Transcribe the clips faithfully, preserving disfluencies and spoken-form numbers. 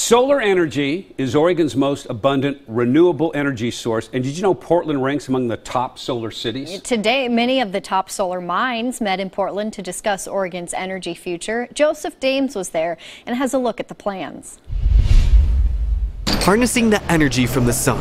Solar energy is Oregon's most abundant renewable energy source. And did you know Portland ranks among the top solar cities? Today, many of the top solar minds met in Portland to discuss Oregon's energy future. Joseph Dames was there and has a look at the plans. Harnessing the energy from the sun.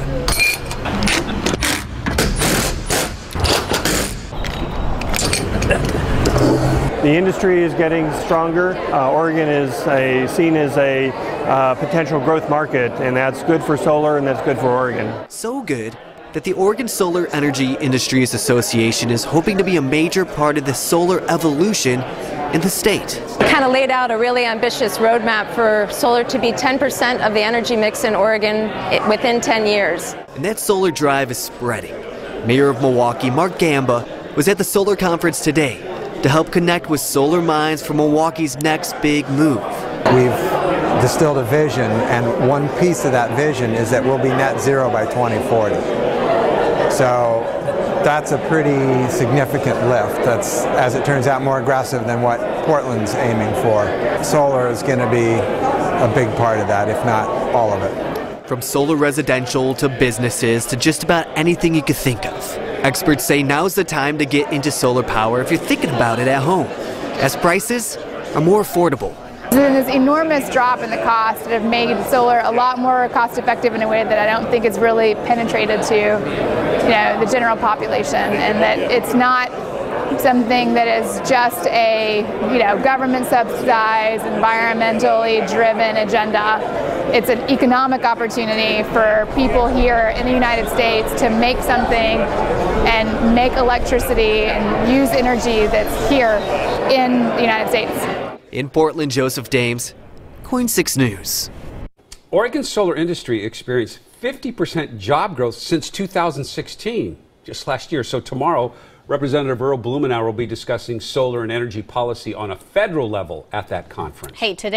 The industry is getting stronger. Uh, Oregon is a, seen as a uh, potential growth market, and that's good for solar and that's good for Oregon. So good that the Oregon Solar Energy Industries Association is hoping to be a major part of the solar evolution in the state. Kind of laid out a really ambitious roadmap for solar to be ten percent of the energy mix in Oregon within ten years. And that solar drive is spreading. Mayor of Milwaukee, Mark Gamba, was at the solar conference today to help connect with solar minds for Milwaukee's next big move. We've distilled a vision, and one piece of that vision is that we'll be net zero by twenty forty. So that's a pretty significant lift. That's, as it turns out, more aggressive than what Portland's aiming for. Solar is going to be a big part of that, if not all of it. From solar residential to businesses to just about anything you could think of. Experts say now's the time to get into solar power if you're thinking about it at home, as prices are more affordable. There's this enormous drop in the cost that have made solar a lot more cost effective in a way that I don't think is really penetrated to, you know, the general population, and that it's not something that is just a, you know, government subsidized, environmentally driven agenda. It's an economic opportunity for people here in the United States to make something and make electricity and use energy that's here in the United States. In Portland, Joseph Dames, KOIN six News. Oregon's solar industry experienced fifty percent job growth since two thousand sixteen, just last year. So tomorrow, Representative Earl Blumenauer will be discussing solar and energy policy on a federal level at that conference. Hey, today